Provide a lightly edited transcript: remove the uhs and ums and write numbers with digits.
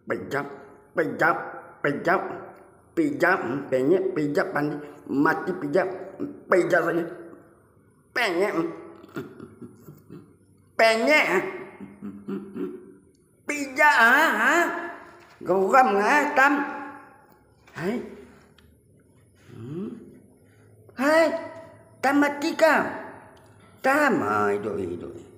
pijak, pijak, pijak, pijak, penyek, pijak, mati pijak, pijak saja, penyek, penyek, pijak, gom ngah tam, hai, hai, tam mati kah, tam, doi.